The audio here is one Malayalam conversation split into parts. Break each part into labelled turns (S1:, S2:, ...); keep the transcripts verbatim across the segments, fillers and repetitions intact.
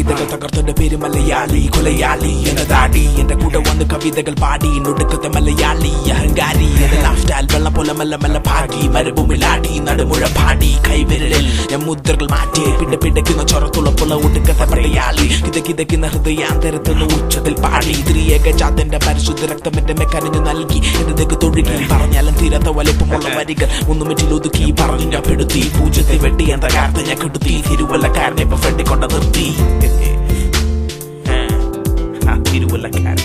S1: കവിതകൾ തകർത്തന്റെ പേര് മലയാളി കൊലയാളി എന്ന ദാടി എന്റെ കൂടെ വന്ന് കവിതകൾ പാടി നൊടുക്കത്തെ മലയാളി അഹങ്കാരി എന്റെ ലൈഫ് സ്റ്റൈൽ വെള്ളം പോലെ മല്ല മല്ല ഭാഗി മരുഭൂമിലാടി നടുമുഴ പാടി കൈവിരലിൽ ഞാൻ മുദ്രകൾ മാറ്റി പിട പിടയ്ക്കുന്ന ചൊറത്തുളപ്പുള്ള ഒടുക്കത്തെ മലയാളി കിതകിതയ്ക്കുന്ന ഹൃദയാന്തരത്തുനിന്ന് ഉച്ചത്തിൽ പാടി ത്രിയേക ചാത്തന്റെ പരിശുദ്ധ രക്തം എന്റെ മെക്കനിഞ്ഞു നൽകി എന്നതൊക്കെ തൊഴുകി പറഞ്ഞാലും തീരാത്ത വലിപ്പമുള്ള വരികൾ ഒന്നുമിറ്റിൽ ഒതുക്കി പറഞ്ഞു ഞാൻ പെടുത്തി പൂജ്യത്തെ വെട്ടി എന്ന കാർത്ത ഞാൻ കെടുത്തി തിരുവല്ലക്കാരനെ ഇപ്പൊ ഫ്രണ്ടിക്കൊണ്ട് നിർത്തി തിരുവല്ലക്കാരൻ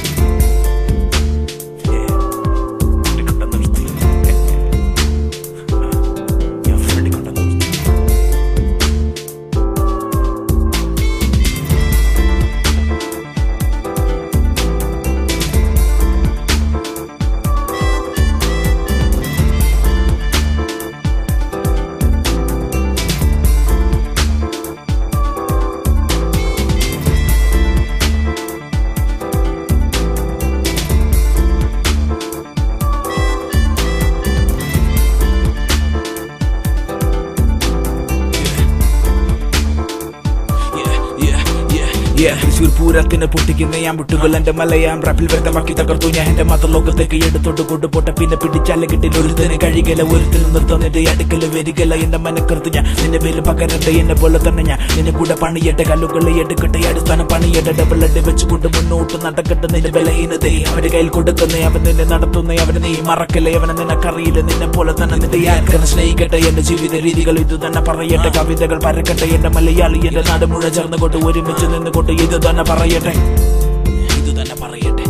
S1: തൃശ്ശൂർ പൂരത്തിന് പൊട്ടിക്കുന്ന ഞാൻ മുട്ടുകൾ എന്റെ മലയാം റാപ്പിൽ വ്യക്തമാക്കി തകർത്തു ഞാൻ എന്റെ മതലോകത്തേക്ക് എടുത്തോട്ട് കൊണ്ടുപോട്ട പിന്നെ പിടിച്ചാല കിട്ടിൽ ഒരുത്തന് കഴികല ഒരുത്തിന് നിർത്തുന്ന എന്റെ അടുക്കല് വരികല എന്റെ മനക്കറുത്ത് ഞാൻ നിന്റെ പേര് പകരട്ടെ എന്നെ പോലെ തന്നെ ഞാൻ നിന്നെ കൂടെ പണിയട്ടെ കല്ലുകളെ എടുക്കട്ടെ അടിസ്ഥാനം പണിയട്ടെ ഡബിൾ അടി വെച്ചുകൊണ്ട് മുന്നോട്ട് നടക്കട്ടെ നിന്റെ ബലഹീനതയെ അവന്റെ കയ്യിൽ കൊടുക്കുന്നേ അവൻ നിന്നെ നടത്തുന്നേ അവനെ നീ മറക്കല്ലേ അവനെ നിനക്കറിയില്ല നിന്നെ പോലെ തന്നെ നിന്റെ യാത്ര സ്നേഹിക്കട്ടെ എന്റെ ജീവിത രീതികൾ ഇത് തന്നെ പറയട്ടെ കവിതകൾ പരക്കട്ടെ എന്റെ മലയാളി എന്റെ നാട് മുഴുവൻ ചേർന്നുകൊണ്ട് ഒരുമിച്ച് നിന്നുകൊണ്ട് ഇത് തന്നെ പറയട്ടെ ഇത് തന്നെ പറയട്ടെ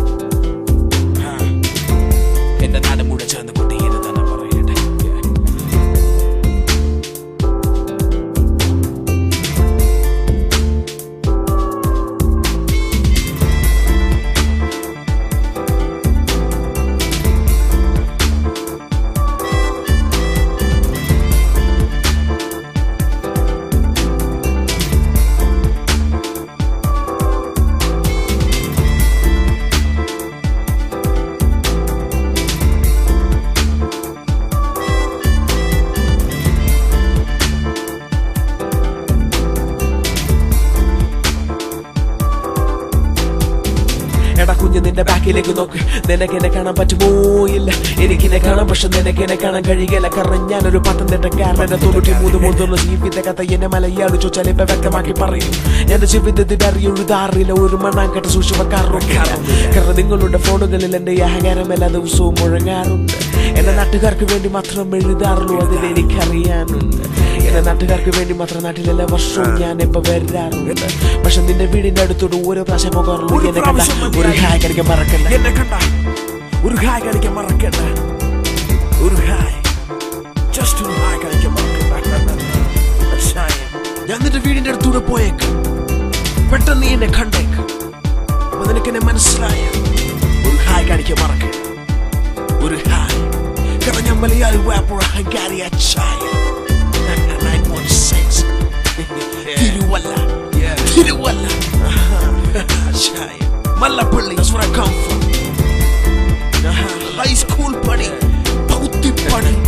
S1: എന്റെ നാട് മുഴുവൻ ചേർന്നുകൊണ്ട് ഇത് തന്നെ പറയട്ടെ എടാ കുഞ്ഞ് നിന്റെ ബാക്കിലേക്ക് നോക്ക് നിനക്കെന്നെ കാണാൻ പറ്റുമോ ഇല്ല എനിക്കെന്നെ കാണാം പക്ഷെ നിനക്കെന്നെ കാണാൻ കഴിയില്ല കാരണം ഞാനൊരു പത്തനംതിട്ടക്കാരനെ തൊണ്ണൂറ്റി മൂന്ന് മൂന്നുള്ള ജീവിത കഥ എന്നെ മലയാളി ചോദിച്ചാൽ ഇപ്പൊ വ്യക്തമാക്കി പറയും എന്റെ ജീവിതത്തിന്റെ അറിയൊഴുതാറില്ല ഒരു മണ്ണാങ്കട്ട സൂക്ഷിവക്കാറുണ്ട് കാരണം നിങ്ങളുടെ ഫോണുകളിൽ എന്റെ അഹങ്കാരം എല്ലാ ദിവസവും മുഴങ്ങാറുണ്ട് എന്റെ നാട്ടുകാർക്ക് വേണ്ടി മാത്രം എഴുതാറുള്ളൂ അതിൽ എനിക്കറിയാനുണ്ട് എന്റെ നാട്ടുകാർക്ക് വേണ്ടി മാത്രം നാട്ടിലെല്ലാ വർഷവും ഞാൻ ഇപ്പൊ വരാറുണ്ട് പക്ഷെ നിന്റെ വീടിന്റെ അടുത്തോട് ഓരോ പ്രാവശ്യം പോകാറുള്ളൂ എന്നെ കണ്ട ഒരു ഹായ് കളിക്കാൻ മറക്കണ്ട എന്നെ കണ്ട ഒരു ഹായ് കളിക്കാൻ മറക്കണ്ട ഒരു ഹായ് ജസ്റ്റ് ഒരു ഹായ് കളിക്കാൻ മറക്കണ്ട ഞാൻ നിന്റെ വീടിന്റെ അടുത്തൂടെ പോയേക്ക് പെട്ടെന്ന് നീ എന്നെ കണ്ടേക്ക് അപ്പൊ നിനക്ക് എന്നെ മനസ്സിലായ ഒരു ഹായ് കളിക്കാൻ മറക്കണ്ട ഒരു ഹായ് കാരണം ഞാൻ മലയാളി റാപ്പർ അഹങ്കാരി അച്ചായൻ nine one six Thiruvalla Thiruvalla Achayan Malapalli, that's where I come from. High school buddy, Pauti buddy.